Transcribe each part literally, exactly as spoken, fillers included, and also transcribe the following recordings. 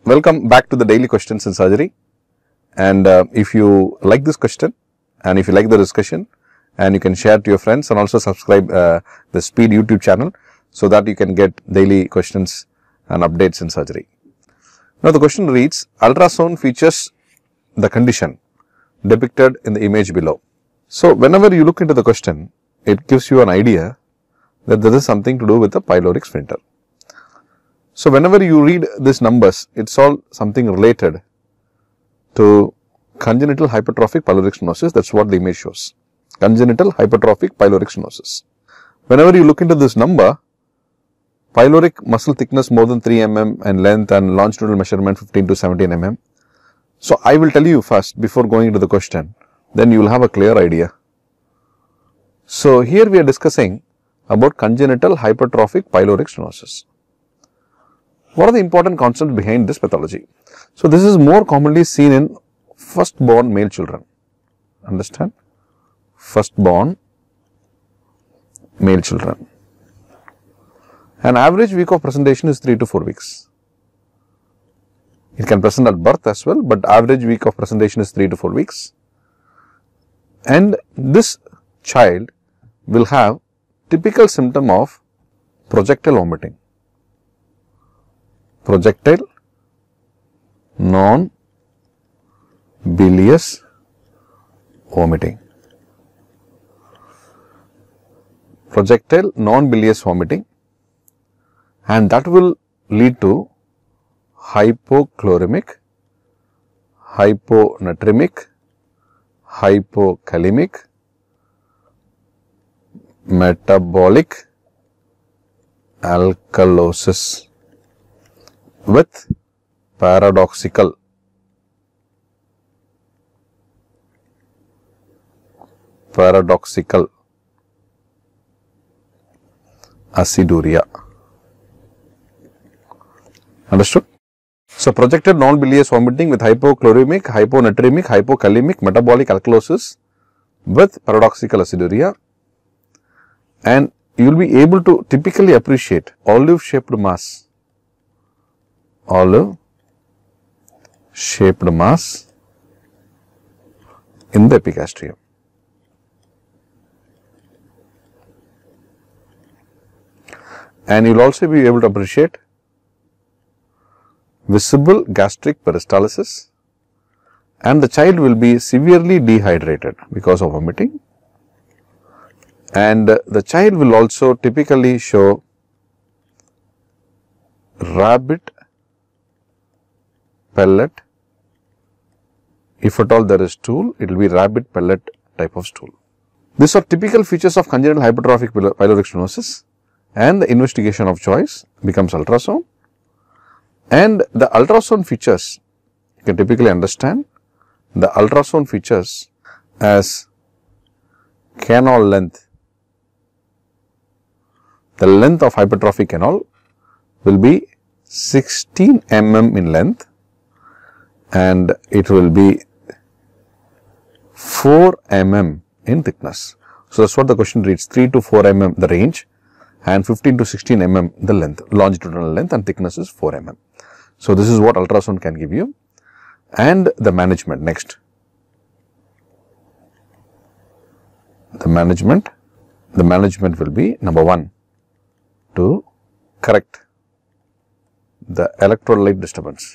Welcome back to the daily questions in surgery. And uh, if you like this question and if you like the discussion, and you can share to your friends and also subscribe uh, the Speed YouTube channel so that you can get daily questions and updates in surgery. Now the question reads, ultrasound features the condition depicted in the image below. So whenever you look into the question, it gives you an idea that there is something to do with the pyloric sphincter. So whenever you read these numbers, it's all something related to congenital hypertrophic pyloric stenosis. That's what the image shows. Congenital hypertrophic pyloric stenosis. Whenever you look into this number, pyloric muscle thickness more than three millimeters and length and longitudinal measurement fifteen to seventeen millimeters. So I will tell you first before going into the question, then you will have a clear idea. So here we are discussing about congenital hypertrophic pyloric stenosis. What are the important concepts behind this pathology? So this is more commonly seen in firstborn male children. Understand? Firstborn male children. An average week of presentation is three to four weeks. It can present at birth as well, but average week of presentation is three to four weeks. And this child will have typical symptom of projectile vomiting. Projectile non-bilious vomiting. Projectile non-bilious vomiting, and that will lead to hypochloremic, hyponatremic, hypokalemic, metabolic alkalosis with paradoxical paradoxical aciduria. Understood? So projected non-bilious vomiting with hypochloremic, hyponatremic, hypokalemic, metabolic alkalosis with paradoxical aciduria, and you will be able to typically appreciate olive shaped mass. Olive shaped mass in the epigastrium. And you will also be able to appreciate visible gastric peristalsis, and the child will be severely dehydrated because of vomiting, and the child will also typically show rabbit pellet. If at all there is stool, it will be rabbit pellet type of stool. These are typical features of congenital hypertrophic pyloric stenosis, and the investigation of choice becomes ultrasound. And the ultrasound features, you can typically understand the ultrasound features as canal length. The length of hypertrophic canal will be sixteen millimeters in length, and it will be four millimeters in thickness. So that's what the question reads, three to four millimeters the range and fifteen to sixteen millimeters the length, longitudinal length, and thickness is four millimeters. So this is what ultrasound can give you. And the management next. The management, the management will be number one, to correct the electrolyte disturbance.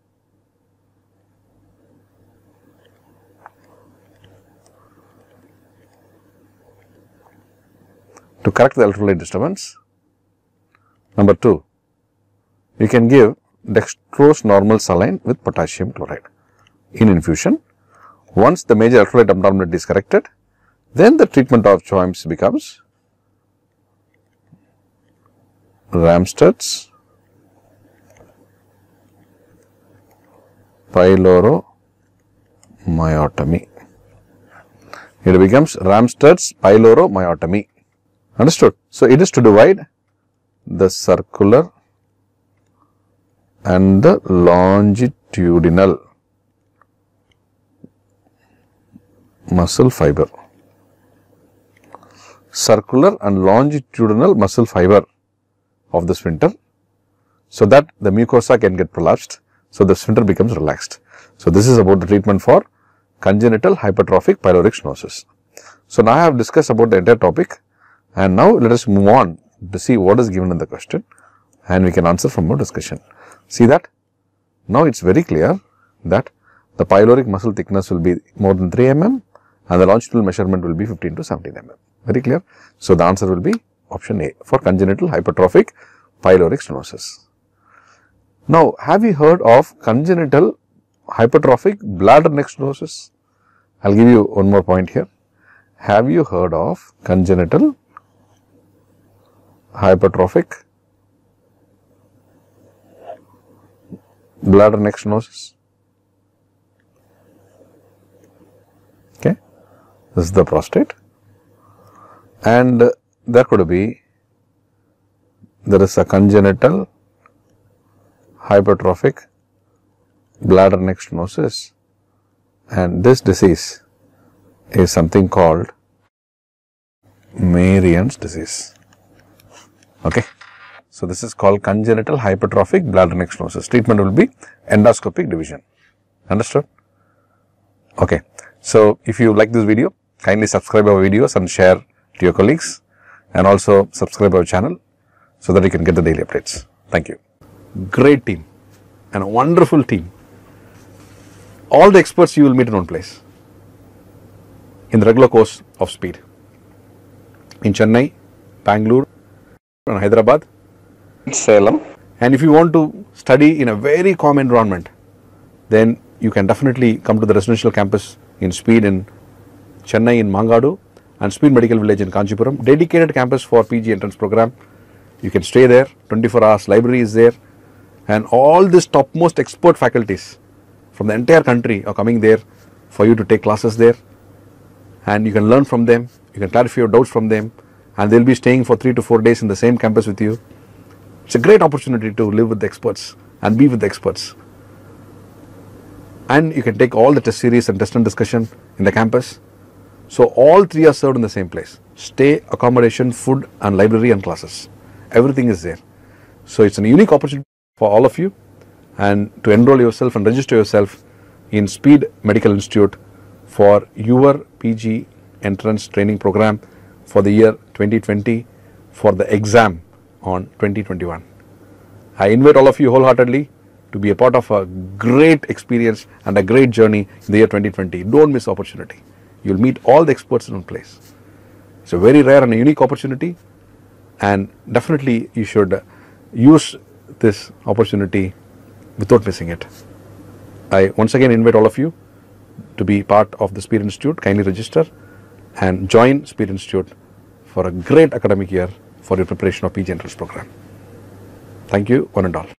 To correct the electrolyte disturbance. Number two, you can give dextrose normal saline with potassium chloride in infusion. Once the major electrolyte abnormality is corrected, then the treatment of choice becomes Ramstad's pyloromyotomy. It becomes Ramstad's pyloromyotomy. Understood? So it is to divide the circular and the longitudinal muscle fiber. Circular and longitudinal muscle fiber of the sphincter, so that the mucosa can get prolapsed. So the sphincter becomes relaxed. So this is about the treatment for congenital hypertrophic pyloric stenosis. So now I have discussed about the entire topic, and now let us move on to see what is given in the question, and we can answer from our discussion. See that? Now it's very clear that the pyloric muscle thickness will be more than three millimeters and the longitudinal measurement will be fifteen to seventeen millimeters. Very clear? So the answer will be option A for congenital hypertrophic pyloric stenosis. Now, have you heard of congenital hypertrophic bladder neck stenosis? I'll give you one more point here. Have you heard of congenital hypertrophic bladder neck stenosis? Okay, this is the prostate, and uh, there could be, there is a congenital hypertrophic bladder neck stenosis, and this disease is something called Marion's disease. Okay. So this is called congenital hypertrophic bladder neck stenosis. Treatment will be endoscopic division. Understood? Okay. So if you like this video, kindly subscribe our videos and share to your colleagues, and also subscribe our channel so that you can get the daily updates. Thank you. Great team and a wonderful team. All the experts you will meet in one place in the regular course of Speed in Chennai, Bangalore and Hyderabad, Salem. And if you want to study in a very calm environment, then you can definitely come to the residential campus in Speed in Chennai in Mangadu and Speed Medical Village in Kanchipuram. Dedicated campus for P G entrance program. You can stay there, twenty-four hours, library is there, and all these topmost expert faculties from the entire country are coming there for you to take classes there, and you can learn from them, you can clarify your doubts from them, and they will be staying for three to four days in the same campus with you. It's a great opportunity to live with the experts and be with the experts. And you can take all the test series and test and discussion in the campus. So all three are served in the same place. Stay, accommodation, food and library and classes. Everything is there. So it's a unique opportunity for all of you, and to enroll yourself and register yourself in Speed Medical Institute for your P G entrance training program for the year twenty twenty for the exam on twenty twenty-one. I invite all of you wholeheartedly to be a part of a great experience and a great journey in the year twenty twenty. Don't miss opportunity. You'll meet all the experts in one place. It's a very rare and a unique opportunity, and definitely you should use this opportunity without missing it. I once again invite all of you to be part of the Speed Institute. Kindly register and join Speed Institute for a great academic year for your preparation of P G entrance program. Thank you, one and all.